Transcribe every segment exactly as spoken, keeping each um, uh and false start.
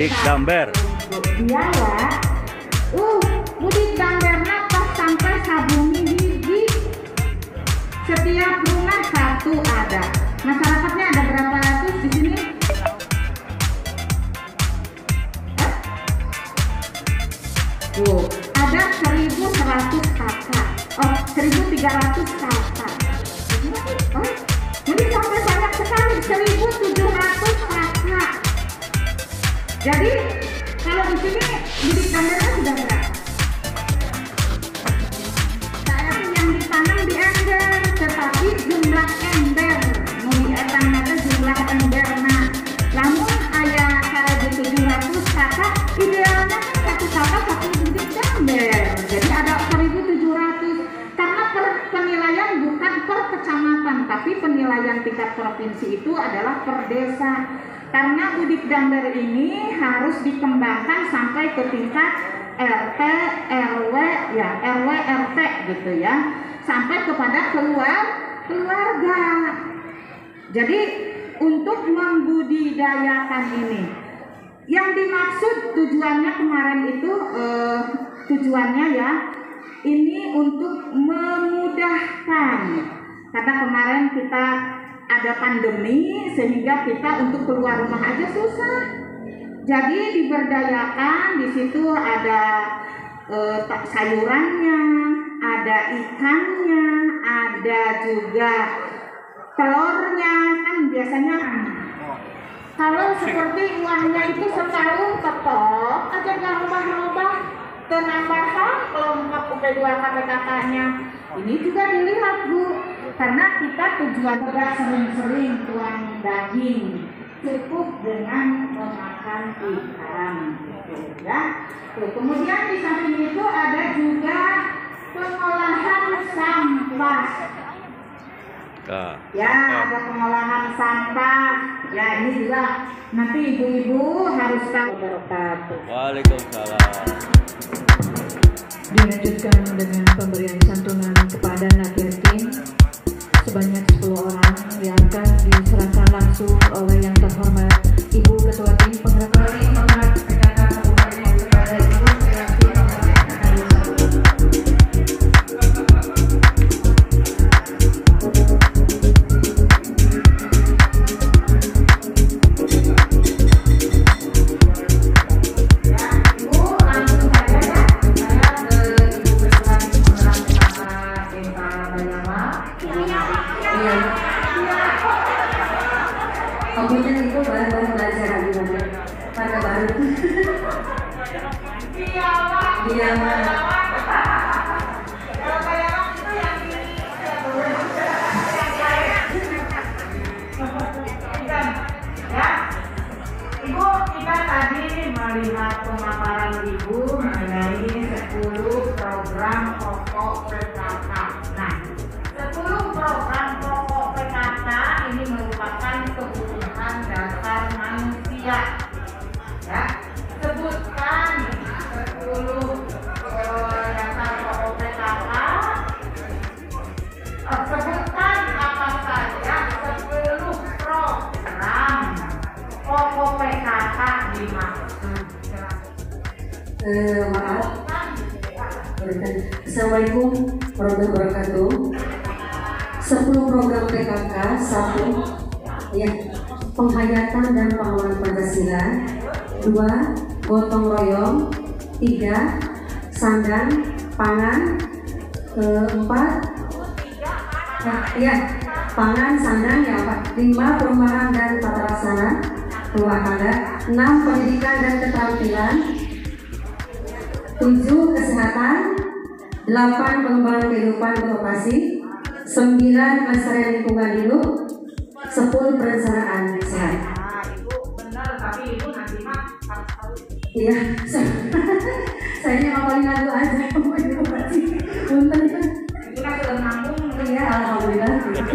Mudik Damber. Iya ya. Uh, mudik Dambernya pas sampai sabumi hiji. Setiap rumah satu ada. Masyarakatnya ada berapa ratus di sini? Eh? Tuh, ada seribu seratus kakak. Oh, seribu tiga ratus kakak. Oh, jadi sampai banyak sekali, seribu tujuh ratus kakak. Jadi kalau di sini mudik Dambernya sudah berapa? Saya yang ditanam di ember, tetapi jumlah ember, mudik etang ada jumlah ember. Nah, namun ayah seribu tujuh ratus kakak, idealnya kan satu kakak satu mudik Damber. Jadi ada seribu tujuh ratus. Karena per penilaian bukan per kecamatan, tapi penilaian tingkat provinsi itu adalah per desa. Karena mudik Damber ini harus dikembangkan sampai ke tingkat R T, R W, ya R W, R T gitu ya, sampai kepada keluar keluarga. Jadi untuk membudidayakan ini, yang dimaksud tujuannya kemarin itu eh, tujuannya ya, ini untuk memudahkan. Karena kemarin kita ada pandemi sehingga kita untuk keluar rumah aja susah. Jadi diberdayakan, di situ ada e, sayurannya, ada ikannya, ada juga telurnya kan biasanya. Kalau seperti uangnya itu setahun tetap aja nggak rubah-rubah, penambahan kelompok U P dua K P K K-nya. Ini juga dilihat Bu, karena kita tujuan tidak sering-sering tuang daging, cukup dengan memakan ikan, gitu ya. Tuh, kemudian di samping itu ada juga pengolahan sampah. Ya, ada pengolahan sampah. Ya, ini juga nanti ibu-ibu harus tahu. Waalaikumsalam. Dilanjutkan dengan pemberian santunan kepada anak yatim sebanyak sepuluh orang yang akan diserahkan langsung oleh yang terhormat Ibu Ketua Tim Penggerak Penggerak P K K Kabupaten kepada Ibu Ketua Tim komputer itu baru-baru belajar gimana? Pada baru. Iya, Mak. Ibu, kita tadi melihat pemaparan Ibu mengenai sepuluh program pokok P K K. Nah, sepuluh program pokok P K K ini merupakan kebutuhan dasar manusia. Ya, sebutkan sepuluh uh, dasar pokok P K K. Uh, sebutkan apa saja sepuluh program pokok P K K dimaksud. Eh, maaf. Assalamualaikum warahmatullahi wabarakatuh. sepuluh program P K K, satu ya, penghayatan dan pengelolaan Pancasila, dua, gotong royong, tiga, sandang, pangan, keempat, nah, ya, pangan, sandang, ya, Pak. lima, perumahan dan tata laksana rumah tangga, enam, pendidikan dan keterampilan, tujuh, kesehatan, delapan, pengembangan kehidupan beroperasi, sembilan, pelestarian lingkungan hidup, sepuluh, perencanaan sehat. Nah, Ibu benar, tapi Ibu nanti mah harus tahu. Iya, saya ngapalin lagu aja. Punten kan? Itu kan sudah nanggung. Iya, alhamdulillah.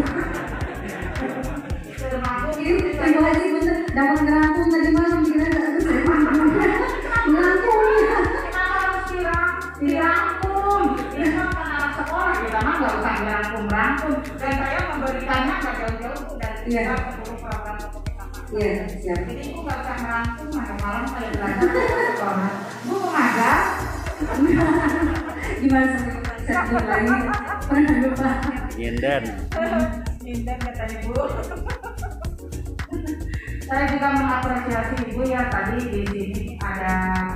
Sudah nanggung. Terima kasih bener. Dapat ngerampung tadi malam kira terus saya ngerampung. Ngerampung ya. Kita harus dirangkum. Dirangkum. Ini kan anak sekolah, kita mah nggak usah dirangkum-rangkum. Dan saya memberikannya nggak jauh-jauh dari Iya. sepuluh program pokok P K K. Iya, siap. Jadi ibu nggak usah merangkum malam-malam kayak belajar ke sekolah. Bu mau magang? Gimana sampai saya lagi? Pernah lupa. Nyinden. Nyinden katanya Bu. Saya juga mengapresiasi ibu ya, tadi di sini ada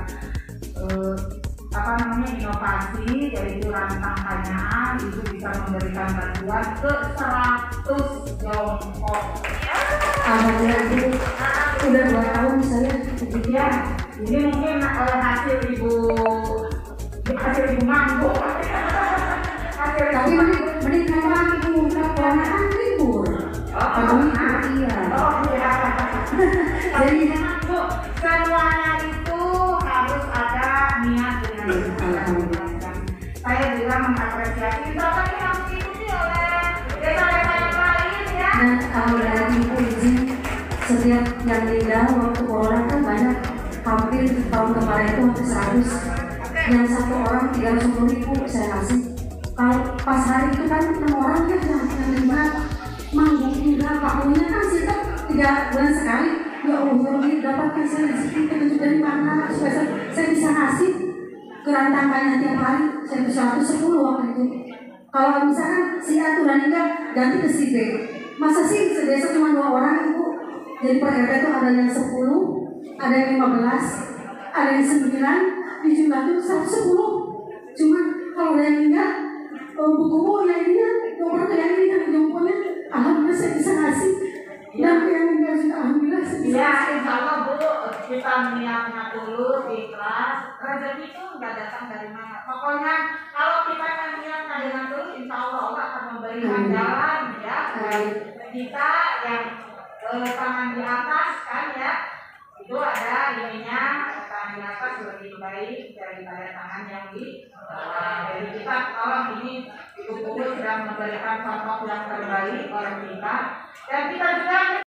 eh, apa namanya inovasi, yaitu rantang tanyaan. Ibu bisa memberikan bantuan ke seratus jongkok. Alhamdulillah ibu udah dua tahun saya begitu Ya, ini mungkin oleh hasil ibu hasil ibu mampu. Hasil tapi ibu mending mending karena ibu udah corona kan libur. Oh, nah, iya. Oh iya. Jadi Memang Bu, semuanya itu harus ada niat dengan Alhamdulillah. Saya juga mengapresiasi bapak yang harus diikuti oleh desa-desa yang lain ya. dan kalau dari ibu izin setiap yang meninggal waktu corona kan banyak, hampir tahun kemarin itu hampir seratus, yang satu orang tiga ratus sepuluh ribu saya kasih. Kalau pas hari itu kan enam orang ya yang yang lima manggung juga pakunya kan kita tiga bulan sekali. Ya Allah, lebih dapatkan saya rezeki petunjuk dari mana supaya saya, saya bisa ngasih ke rantangannya tiap hari. Saya bisa seratus sepuluh waktu itu. Kalau misalkan si A tuh meninggal ganti ke si B, masa sih sedesa cuma dua orang ibu? Jadi per R T itu ada yang sepuluh, ada yang lima belas, ada yang sembilan, di jumlah itu seratus sepuluh. Cuma kalau ada yang meninggal, buku-buku yang ini, nomor yang ini, yang jomponya, alhamdulillah saya bisa ngasih. Dan yang meninggal juga alhamdulillah saya bisa Ya, ngasih. insya Allah Bu, kita niatnya tulus, ikhlas. Rezeki itu nggak datang dari mana. Pokoknya kalau kita niatnya dengan tulus, insya Allah Allah akan memberikan Amin. jalan ya. Amin. Kita yang eh, tangan di atas kan ya, itu ada ininya, tangan di atas lebih baik daripada tangan yang di bawah. Jadi kita tolong ini ibu-ibu sedang memberikan contoh yang terbaik oleh kita, dan kita juga